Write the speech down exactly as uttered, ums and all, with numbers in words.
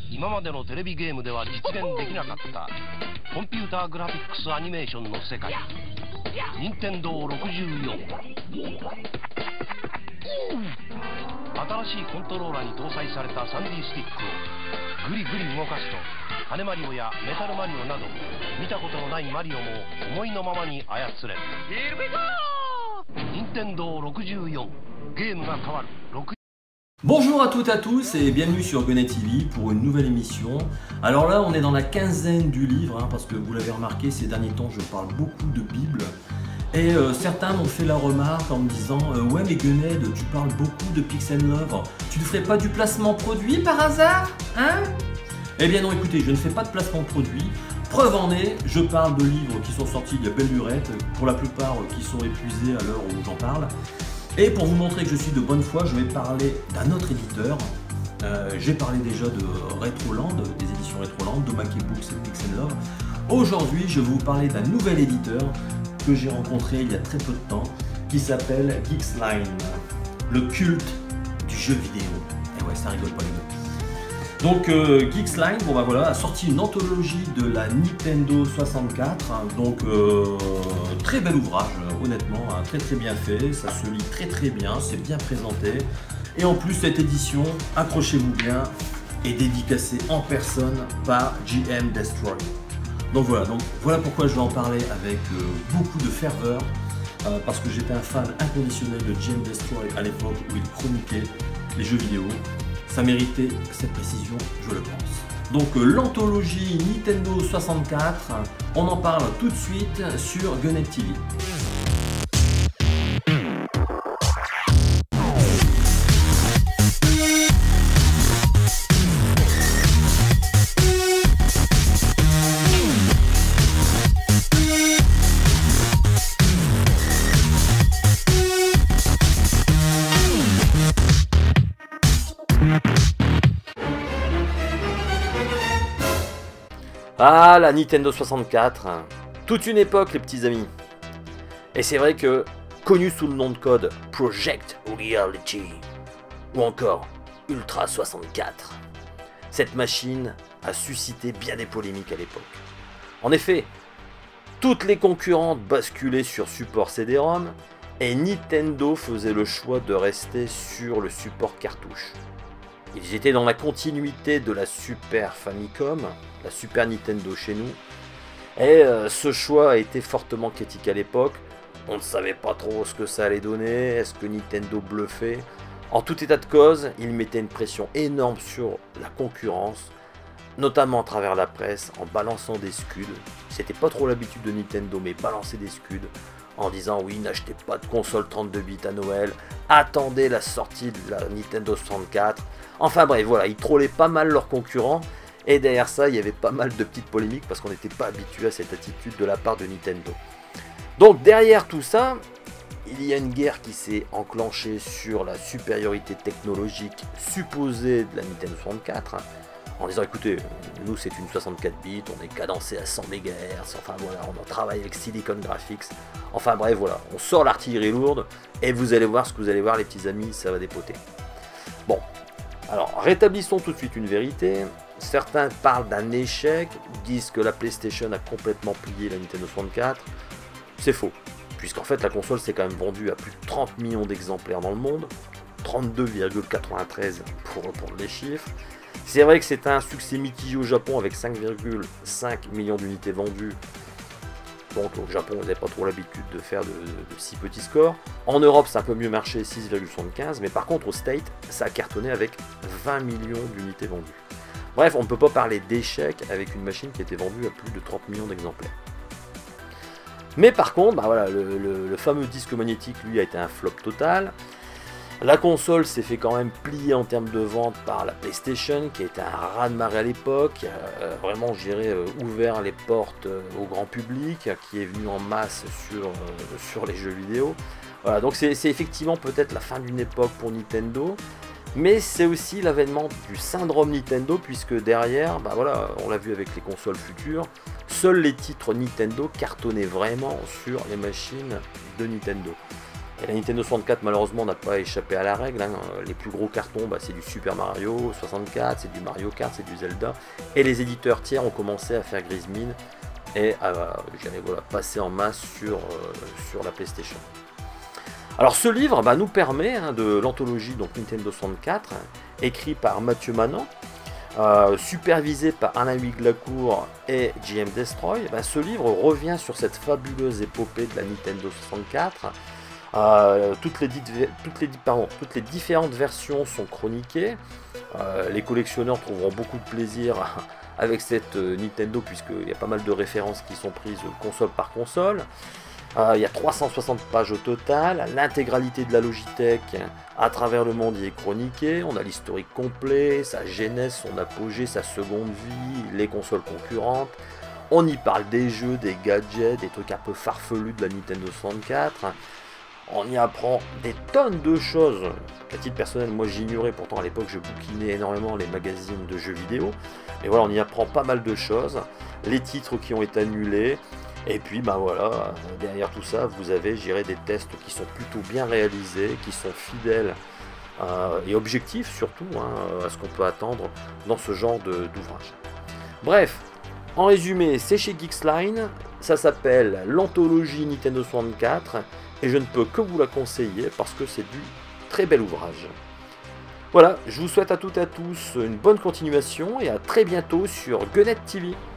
今までのテレビゲームでは実現できなかったコンピューターグラフィックスアニメーションの世界、任天堂ろくじゅうよん。新しいコントローラーに搭載された スリーディー スティックをグリグリ動かすと、羽マリオやメタルマリオなど見たことのないマリオも思いのままに操れる。任天堂ろくじゅうよん、ゲームが変わる。 Bonjour à toutes et à tous et bienvenue sur Gonnet T V pour une nouvelle émission. Alors là on est dans la quinzaine du livre, hein, parce que vous l'avez remarqué, ces derniers temps je parle beaucoup de Bible. Et euh, certains m'ont fait la remarque en me disant euh, ouais mais Gonnet, tu parles beaucoup de Pixel Love, tu ne ferais pas du placement produit par hasard, hein? Eh bien non, écoutez, je ne fais pas de placement produit. Preuve en est, je parle de livres qui sont sortis il y a belle lurette, pour la plupart euh, qui sont épuisés à l'heure où j'en parle. Et pour vous montrer que je suis de bonne foi, je vais parler d'un autre éditeur. Euh, J'ai parlé déjà de Retroland, des éditions Retroland, de Mackie Books et Pixel Love. Aujourd'hui, je vais vous parler d'un nouvel éditeur que j'ai rencontré il y a très peu de temps, qui s'appelle Geeksline, le culte du jeu vidéo. Et ouais, ça rigole pas les gars. Donc euh, Geeksline, bon bah voilà, a sorti une anthologie de la Nintendo soixante-quatre, hein, donc euh, très bel ouvrage, honnêtement, hein, très très bien fait, ça se lit très très bien, c'est bien présenté, et en plus cette édition, accrochez-vous bien, est dédicacée en personne par G M Destroy. Donc voilà, donc voilà pourquoi je vais en parler avec euh, beaucoup de ferveur, euh, parce que j'étais un fan inconditionnel de G M Destroy à l'époque où il chroniquait les jeux vidéo. Ça méritait cette précision, je le pense. Donc euh, l'anthologie Nintendo soixante-quatre, on en parle tout de suite sur Gonnet T V. Ah, la Nintendo soixante-quatre, toute une époque les petits amis. Et c'est vrai que, connu sous le nom de code Project Reality, ou encore Ultra soixante-quatre, cette machine a suscité bien des polémiques à l'époque. En effet, toutes les concurrentes basculaient sur support C D ROM, et Nintendo faisait le choix de rester sur le support cartouche. Ils étaient dans la continuité de la Super Famicom, la Super Nintendo chez nous, et euh, ce choix a été fortement critiqué à l'époque. On ne savait pas trop ce que ça allait donner, est-ce que Nintendo bluffait. En tout état de cause, il mettait une pression énorme sur la concurrence, notamment à travers la presse, en balançant des scuds. C'était pas trop l'habitude de Nintendo, mais balancer des scuds, en disant oui, n'achetez pas de console trente-deux bits à Noël, attendez la sortie de la Nintendo soixante-quatre. Enfin bref, voilà, ils trollaient pas mal leurs concurrents, et derrière ça, il y avait pas mal de petites polémiques parce qu'on n'était pas habitué à cette attitude de la part de Nintendo. Donc derrière tout ça, il y a une guerre qui s'est enclenchée sur la supériorité technologique supposée de la Nintendo soixante-quatre, hein, en disant écoutez, nous c'est une soixante-quatre bits, on est cadencé à cent mégahertz, enfin voilà, on en travaille avec Silicon Graphics, enfin bref voilà, on sort l'artillerie lourde, et vous allez voir ce que vous allez voir les petits amis, ça va dépoter. Bon. Alors, rétablissons tout de suite une vérité. Certains parlent d'un échec, disent que la PlayStation a complètement plié la Nintendo soixante-quatre. C'est faux, puisqu'en fait la console s'est quand même vendue à plus de trente millions d'exemplaires dans le monde, trente-deux virgule quatre-vingt-treize pour reprendre les chiffres. C'est vrai que c'est un succès mitigé au Japon avec cinq virgule cinq millions d'unités vendues. Donc au Japon, vous n'avez pas trop l'habitude de faire de, de, de si petits scores. En Europe, ça a un peu mieux marché, six virgule soixante-quinze, mais par contre au State, ça a cartonné avec vingt millions d'unités vendues. Bref, on ne peut pas parler d'échec avec une machine qui était vendue à plus de trente millions d'exemplaires. Mais par contre, bah voilà, le, le, le fameux disque magnétique, lui, a été un flop total. La console s'est fait quand même plier en termes de vente par la PlayStation, qui était un raz-de-marée à l'époque, qui a euh, vraiment géré, euh, ouvert les portes euh, au grand public, qui est venu en masse sur, euh, sur les jeux vidéo. Voilà, donc c'est effectivement peut-être la fin d'une époque pour Nintendo, mais c'est aussi l'avènement du syndrome Nintendo, puisque derrière, bah voilà, on l'a vu avec les consoles futures, seuls les titres Nintendo cartonnaient vraiment sur les machines de Nintendo. Et la Nintendo soixante-quatre malheureusement n'a pas échappé à la règle, hein. Les plus gros cartons, bah, c'est du Super Mario soixante-quatre, c'est du Mario Kart, c'est du Zelda, et les éditeurs tiers ont commencé à faire grise mine et à voilà, passer en masse sur, euh, sur la PlayStation. Alors ce livre bah, nous permet hein, de l'anthologie donc Nintendo soixante-quatre, écrit par Mathieu Manant, euh, supervisé par Alain Huyglacourt et J M Destroy. Bah, ce livre revient sur cette fabuleuse épopée de la Nintendo soixante-quatre. Euh, toutes, les dites, toutes, les, pardon, toutes les différentes versions sont chroniquées. Euh, les collectionneurs trouveront beaucoup de plaisir avec cette euh, Nintendo, puisqu'il y a pas mal de références qui sont prises console par console. Euh, il y a trois cent soixante pages au total, l'intégralité de la Logitech à travers le monde y est chroniquée, on a l'historique complet, sa genèse, son apogée, sa seconde vie, les consoles concurrentes, on y parle des jeux, des gadgets, des trucs un peu farfelus de la Nintendo soixante-quatre, on y apprend des tonnes de choses. À titre personnel, moi j'ignorais, pourtant à l'époque je bouquinais énormément les magazines de jeux vidéo, et voilà, on y apprend pas mal de choses, les titres qui ont été annulés. Et puis ben voilà, derrière tout ça, vous avez, je dirais, des tests qui sont plutôt bien réalisés, qui sont fidèles euh, et objectifs surtout hein, à ce qu'on peut attendre dans ce genre d'ouvrage. Bref, en résumé, c'est chez Geeksline, ça s'appelle l'anthologie Nintendo soixante-quatre et je ne peux que vous la conseiller parce que c'est du très bel ouvrage. Voilà, je vous souhaite à toutes et à tous une bonne continuation et à très bientôt sur Gunnet T V.